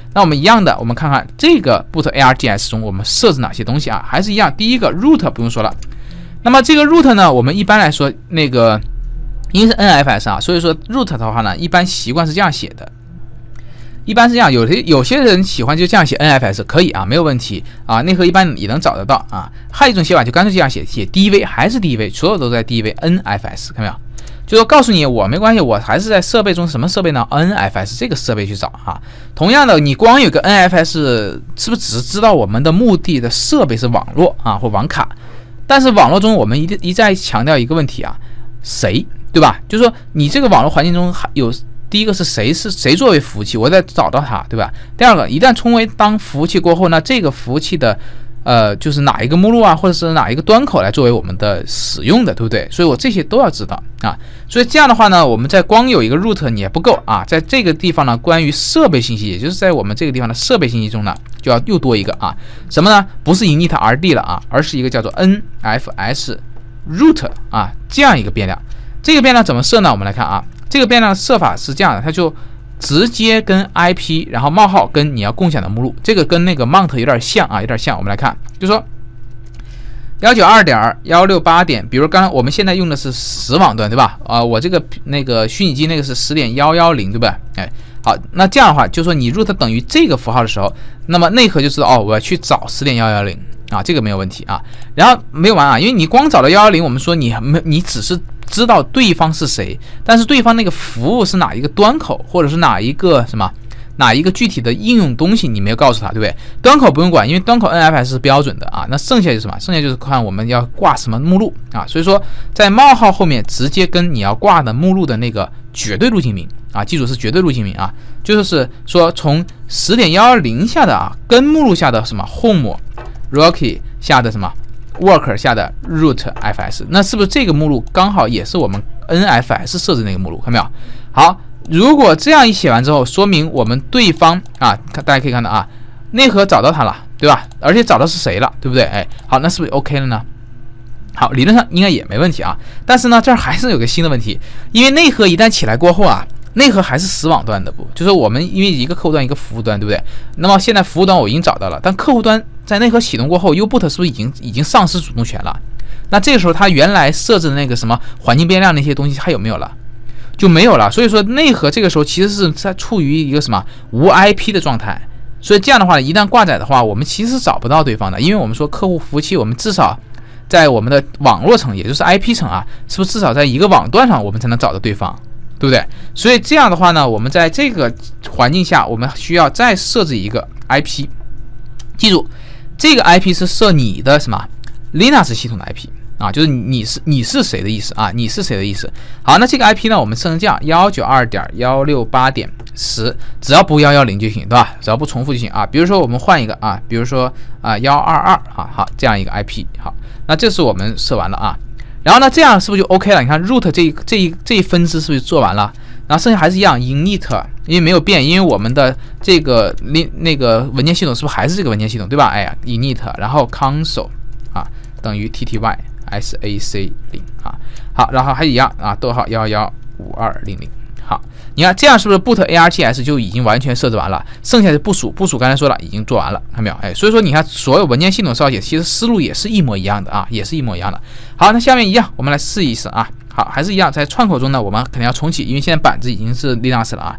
那我们一样的，我们看看这个 boot ARGS 中我们设置哪些东西啊？还是一样，第一个 root 不用说了。那么这个 root 呢，我们一般来说那个因为是 NFS 啊，所以说 root 的话呢，一般习惯是这样写的。一般是这样，有些人喜欢就这样写 NFS 可以啊，没有问题啊，内核一般也能找得到啊。还有一种写法就干脆这样写 DV 还是 DV， 所有都在 DV NFS， 看到没有？就说告诉你我没关系，我还是在设备中什么设备呢 ？NFS 这个设备去找啊。同样的，你光有个 NFS 是不是只知道我们的目的的设备是网络啊或网卡？但是网络中我们一再强调一个问题啊，谁对吧？就是说你这个网络环境中有第一个是谁作为服务器，我得找到它，对吧？第二个，一旦称为当服务器过后呢，这个服务器的就是哪一个目录啊，或者是哪一个端口来作为我们的使用的，对不对？所以我这些都要知道啊。所以这样的话呢，我们在光有一个 root 你也不够啊，在这个地方呢，关于设备信息，也就是在我们这个地方的设备信息中呢，就要又多一个啊，什么呢？不是 init rd 了啊，而是一个叫做 nfs root 啊这样一个变量。这个变量怎么设呢？我们来看啊，这个变量的设法是这样的，它就直接跟 IP 然后冒号跟你要共享的目录，这个跟那个 mount 有点像啊，有点像。我们来看，就说 192.168. 比如刚刚我们现在用的是10网段，对吧？我这个那个虚拟机那个是 10.110， 对不对？哎，好，那这样的话，就说你 root 等于这个符号的时候，那么内核就知道我要去找 10.110啊，这个没有问题啊。然后没有完啊，因为你光找到110，我们说你只是知道对方是谁，但是对方那个服务是哪一个端口，或者是哪一个具体的应用东西，你没有告诉他，对不对？端口不用管，因为端口 NFS 是标准的啊。那剩下就是什么？剩下就是看我们要挂什么目录啊。所以说，在冒号后面直接跟你要挂的目录的那个绝对路径名啊，记住是绝对路径名啊，就是说从 10.120 下的啊根目录下的什么 home、rocky 下的什么worker 下的 root fs， 那是不是这个目录刚好也是我们 NFS 设置那个目录？看到没有？好，如果这样一写完之后，说明我们对方啊，大家可以看到啊，内核找到它了，对吧？而且找到是谁了，对不对？哎，好，那是不是 OK 了呢？好，理论上应该也没问题啊。但是呢，这儿还是有个新的问题，因为内核一旦起来过后啊，内核还是10网段的不？就是我们因为一个客户端一个服务端，对不对？那么现在服务端我已经找到了，但客户端在内核启动过后 ，U-boot 是不是已经丧失主动权了？那这个时候它原来设置的那个什么环境变量那些东西还有没有了？就没有了。所以说内核这个时候其实是在处于一个什么无 IP 的状态。所以这样的话，一旦挂载的话，我们其实找不到对方的，因为我们说客户服务器，我们至少在我们的网络层，也就是 IP 层啊，是不是至少在一个网段上我们才能找到对方？对不对？所以这样的话呢，我们在这个环境下，我们需要再设置一个 IP。记住，这个 IP 是设你的什么 Linux 系统的 IP 啊，就是你是谁的意思啊？你是谁的意思？好，那这个 IP 呢，我们设成这样 192.168.10， 只要不110就行，对吧？只要不重复就行啊。比如说我们换一个啊，比如说122啊，好，这样一个 IP。好，那这是我们设完了啊。然后呢，这样是不是就 OK 了？你看 root 这一分支是不是做完了？然后剩下还是一样 init， 因为没有变，因为我们的这个那个文件系统是不是还是这个文件系统，对吧？哎呀 init， 然后 console 啊等于 tty sac 0啊，好，然后还一样啊，逗号115200。好，你看这样是不是 boot ARGS 就已经完全设置完了？剩下的部署刚才说了已经做完了，看到没有？哎，所以说你看所有文件系统烧写其实思路也是一模一样的啊，也是一模一样的。好，那下面一样，我们来试一试啊。好，还是一样，在串口中呢，我们肯定要重启，因为现在板子已经是 Linux 了啊。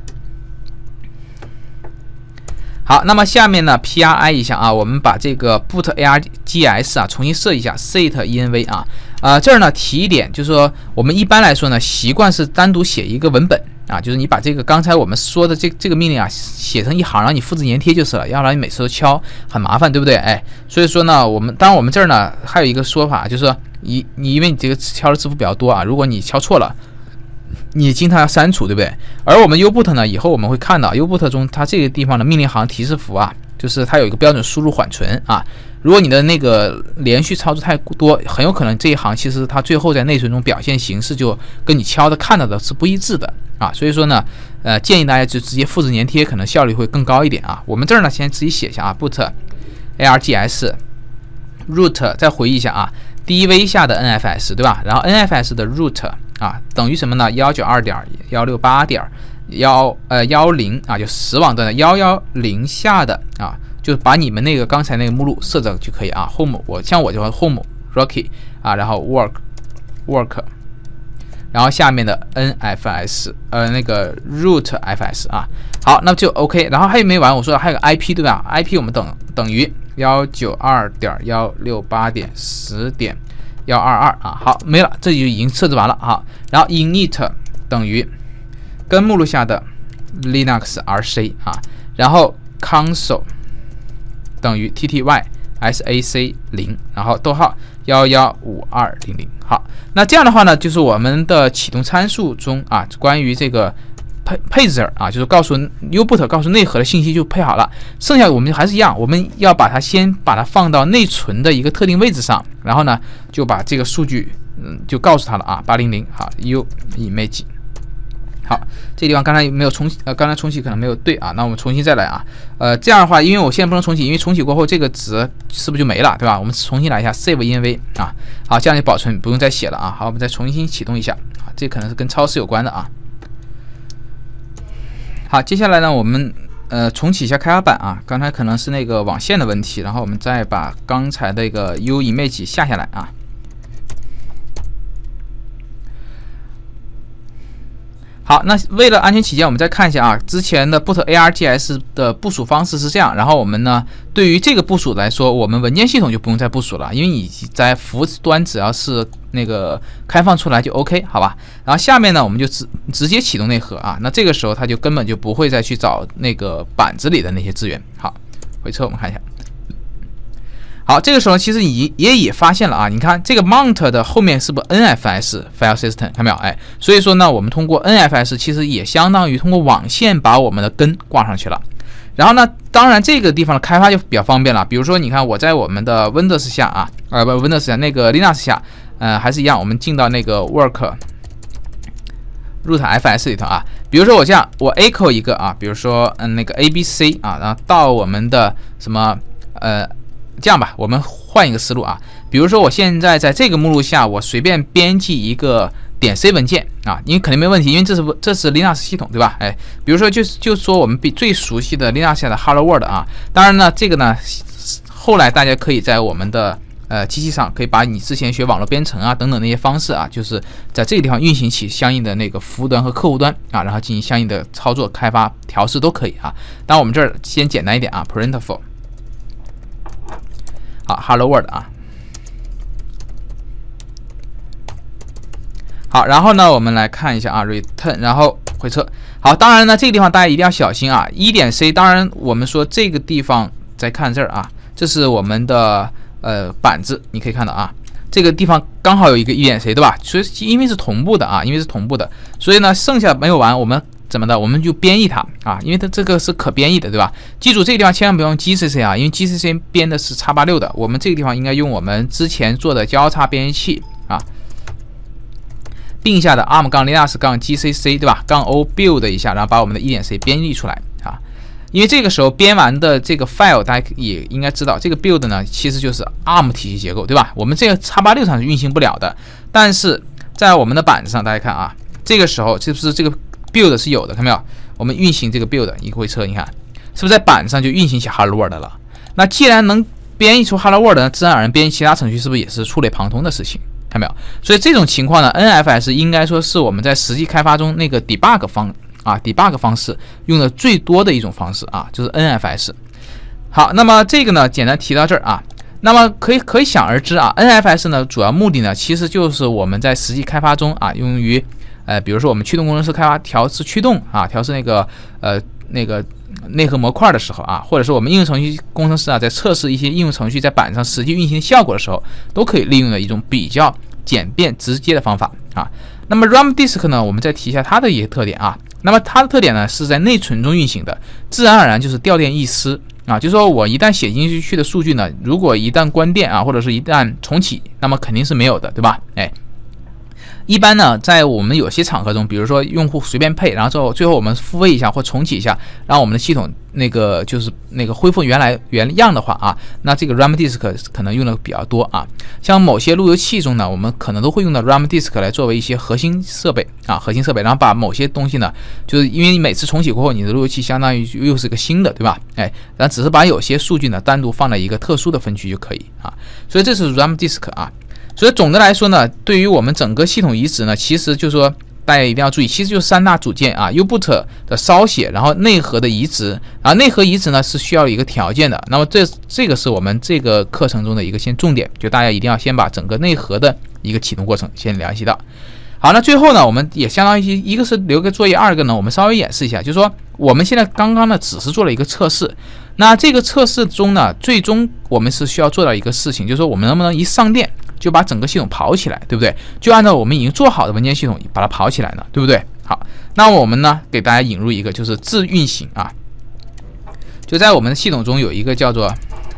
好，那么下面呢 PRI 一下啊，我们把这个 boot ARGS 啊重新设一下 set env 啊，这儿呢提一点，就是说我们一般来说呢习惯是单独写一个文本啊，就是你把这个刚才我们说的这个命令啊写成一行，让你复制粘贴就是了，要不然你每次都敲很麻烦，对不对？哎，所以说呢，当然我们这儿呢还有一个说法，就是说你因为你这个敲的字符比较多啊，如果你敲错了，你经常要删除，对不对？而我们 U-boot 呢，以后我们会看到 U-boot 中它这个地方的命令行提示符啊，就是它有一个标准输入缓存啊。如果你的那个连续操作太多，很有可能这一行其实它最后在内存中表现形式就跟你敲的看到的是不一致的啊。所以说呢，建议大家就直接复制粘贴，可能效率会更高一点啊。我们这儿呢，先自己写一下啊 ，boot ARGS root， 再回忆一下啊 ，DV 下的 NFS 对吧？然后 NFS 的 root 啊，等于什么呢？192.168.10 10啊，就10网段的110下的啊，就把你们那个刚才那个目录设置就可以啊。home 像我就 home Rocky 啊，然后 work， 然后下面的 NFS 那个 root FS 啊。好，那就 OK。然后还有没完？我说还有个 IP 对吧 ？IP 我们等于 192.168.10.122啊。好，没了，这就已经设置完了啊。然后 init 等于跟目录下的 Linux RC 啊，然后 console 等于 TTY SAC 0，然后逗号115200。好，那这样的话呢，就是我们的启动参数中啊，关于这个配置啊，就是告诉 U-boot 告诉内核的信息就配好了，剩下我们还是一样，我们要先把它放到内存的一个特定位置上，然后呢就把这个数据就告诉它了啊，800好 U image。好，这地方刚才没有刚才重启可能没有对啊，那我们重新再来啊。这样的话，因为我现在不能重启，因为重启过后这个值是不是就没了，对吧？我们重新来一下 save inv 啊，好，这样就保存，不用再写了啊。好，我们再重新启动一下啊，这可能是跟超时有关的啊。好，接下来呢，我们重启一下开发板啊，刚才可能是那个网线的问题，然后我们再把刚才的一个 U image 下来啊。好，那为了安全起见，我们再看一下啊，之前的 boot ARGS 的部署方式是这样，然后我们呢，对于这个部署来说，我们文件系统就不用再部署了，因为你在服务端只要是那个开放出来就 OK， 好吧？然后下面呢，我们就直接启动内核啊，那这个时候它就根本就不会再去找那个板子里的那些资源。好，回车我们看一下。好，这个时候其实也发现了啊，你看这个 mount 的后面是不是 NFS file system 看没有？哎，所以说呢，我们通过 NFS 其实也相当于通过网线把我们的根挂上去了。然后呢，当然这个地方的开发就比较方便了。比如说，你看我在我们的 Windows 下啊，Windows 下那个 Linux 下，还是一样，我们进到那个 work root FS 里头啊。比如说我这样，我 echo 一个啊，比如说那个 ABC 啊，然后到我们的什么这样吧，我们换一个思路啊。比如说，我现在在这个目录下，我随便编辑一个.c 文件啊，因为肯定没问题，因为这是 Linux 系统，对吧？哎，比如说就说我们最熟悉的 Linux 下的 Hello World 啊。当然呢，这个呢，后来大家可以在我们的机器上，可以把你之前学网络编程啊等等那些方式啊，就是在这个地方运行起相应的那个服务端和客户端啊，然后进行相应的操作、开发、调试都可以啊。当然我们这儿先简单一点啊 ，printful。好 ，Hello World 啊，好，然后呢，我们来看一下啊 ，return， 然后回车。好，当然呢，这个地方大家一定要小心啊。1.c， 当然我们说这个地方再看这儿啊，这是我们的板子，你可以看到啊，这个地方刚好有一个1.c， 对吧？所以因为是同步的啊，所以呢，剩下没有完，我们怎么的？我们就编译它啊，因为它这个是可编译的，对吧？记住这个地方千万不用 GCC 啊，因为 GCC 编的是 x86 的，我们这个地方应该用我们之前做的交叉编译器啊，并下的 ARM-Linux-GCC 对吧？-O build 一下，然后把我们的1.c 编译出来啊。因为这个时候编完的这个 file 大家也应该知道，这个 build 呢其实就是 ARM 体系结构，对吧？我们这个 x86 上是运行不了的，但是在我们的板子上，大家看啊，这个时候是不是这个build 是有的，看没有？我们运行这个 build 一回车，你看是不是在板上就运行起 Hello World 了？那既然能编译出 Hello World 呢，自然而然编译其他程序是不是也是触类旁通的事情？看没有？所以这种情况呢 ，NFS 应该说是我们在实际开发中那个 debug 方式用的最多的一种方式啊，就是 NFS。好，那么这个呢，简单提到这儿啊。那么可以想而知啊 ，NFS 呢主要目的呢，其实就是我们在实际开发中啊，用于比如说我们驱动工程师开发调试驱动啊，调试那个内核模块的时候啊，或者是我们应用程序工程师啊，在测试一些应用程序在板上实际运行效果的时候，都可以利用的一种比较简便直接的方法啊。那么 RAM Disk 呢，我们再提一下它的一些特点啊。那么它的特点呢，是在内存中运行的，自然而然就是掉电易失啊。就是说我一旦写进去的数据呢，如果一旦关电啊，或者是一旦重启，那么肯定是没有的，对吧？哎。 一般呢，在我们有些场合中，比如说用户随便配，然后之后最后我们复位一下或重启一下，让我们的系统就是恢复原样的话啊，那这个 RAM disk 可能用的比较多啊。像某些路由器中呢，我们可能都会用到 RAM disk 来作为一些核心设备，然后把某些东西呢，就是因为你每次重启过后，你的路由器相当于又是个新的，对吧？然后只是把有些数据呢单独放在一个特殊的分区就可以啊。所以这是 RAM disk 啊。所以总的来说呢，对于我们整个系统移植呢，其实就是说大家一定要注意，其实就是3大组件啊 ，U-boot 的烧写，然后内核的移植，然后内核移植呢是需要一个条件的。那么这个是我们这个课程中的一个重点，就大家一定要先把整个内核的一个启动过程先联系到。好，那最后呢，我们也相当于一个是留个作业，二个呢我们稍微演示一下，就是说我们现在刚刚呢只是做了一个测试，那这个测试中呢，最终我们是需要做到一个事情，就是说我们能不能一上电就把整个系统跑起来，对不对？就按照我们已经做好的文件系统把它跑起来呢，对不对？好，那我们呢给大家引入一个就是自运行啊，就在我们的系统中有一个叫做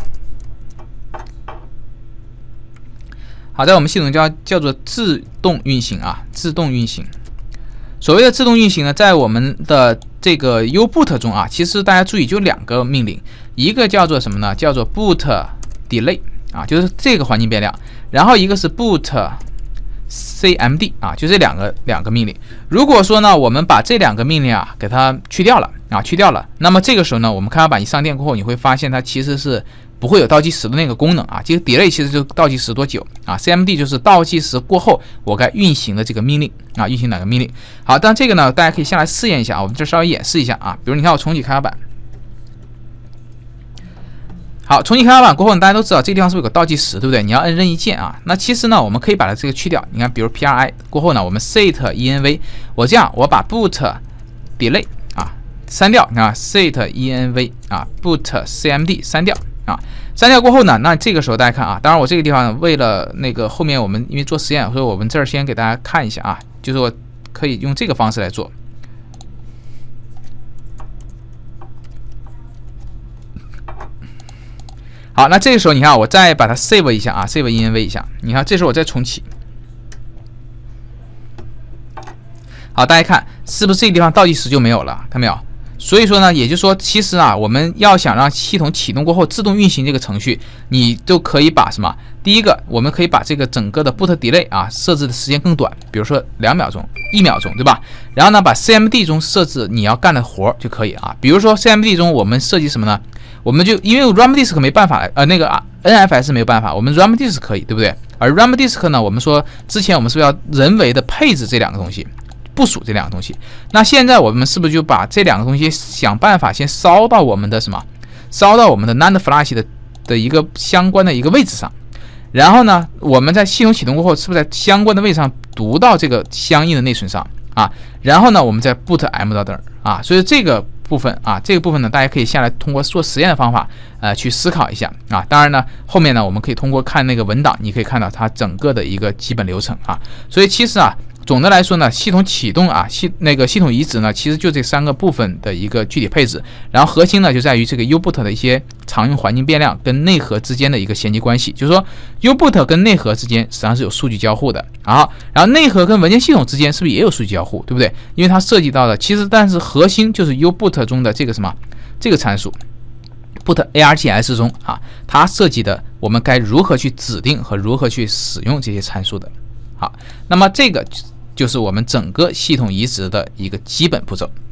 在我们系统叫做自动运行啊，自动运行。所谓的自动运行呢，在我们的这个 U-boot 中啊，其实大家注意就2个命令，一个叫做什么呢？叫做 boot delay 啊，就是这个环境变量，然后一个是 boot cmd 啊，就这两个命令。如果说呢，我们把这2个命令啊给它去掉了，那么这个时候呢，我们开发版一上电过后，你会发现它其实是不会有倒计时的那个功能啊，这个 delay 其实就倒计时多久啊 ，cmd 就是倒计时过后我该运行的这个命令啊，运行哪个命令。好，但这个呢，大家可以下来试验一下啊，我们这稍微演示一下啊，比如你看我重启开发版。好，重启开发版过后，大家都知道这个地方是不是有个倒计时，对不对？你要摁任意键啊。那其实呢，我们可以把它这个去掉。你看，比如 pri 过后呢，我们 set env， 我把 boot delay 啊删掉，你看 set env 啊 boot cmd 删掉啊。删掉过后呢，那这个时候大家看啊，当然我这个地方为了那个后面我们因为做实验，所以我们这儿先给大家看一下啊，就是我可以用这个方式来做。好，那这个时候你看，我再把它 save 一下啊 ，save env 一下。你看，这时候我再重启。好，大家看是不是这个地方倒计时就没有了？看没有？所以说呢，也就是说，其实啊，我们要想让系统启动过后自动运行这个程序，你就可以把什么？第一个，我们可以把这个整个的 boot delay 啊设置的时间更短，比如说2秒钟、1秒钟，对吧？然后呢，把 cmd 中设置你要干的活就可以啊。比如说 cmd 中我们设计什么呢？我们就因为 RAM disk 没办法NFS 没有办法，我们 RAM disk 可以，对不对？而 RAM disk 呢，我们说之前我们是不是要人为的配置这2个东西，部署这2个东西？那现在我们是不是就把这2个东西想办法先烧到我们的什么？烧到我们的 NAND flash 的一个相关的一个位置上，然后呢，我们在系统启动过后，是不是在相关的位置上读到这个相应的内存上啊？然后呢，我们再 boot m 到这儿啊，所以这个部分啊，这个部分呢，大家可以下来通过做实验的方法，去思考一下啊。当然呢，后面呢，我们可以通过看那个文档，你可以看到它整个的一个基本流程啊。所以其实啊，总的来说呢，系统启动啊，系统移植呢，其实就这3个部分的一个具体配置，然后核心呢就在于这个 U-boot 的一些常用环境变量跟内核之间的一个衔接关系，就是说 U-boot 跟内核之间实际上是有数据交互的啊，然后内核跟文件系统之间是不是也有数据交互，对不对？因为它涉及到的其实，但是核心就是 U-boot 中的这个什么这个参数 boot args 中啊，它涉及的我们该如何去指定和如何去使用这些参数的。好，那么这个就是我们整个系统移植的一个基本步骤。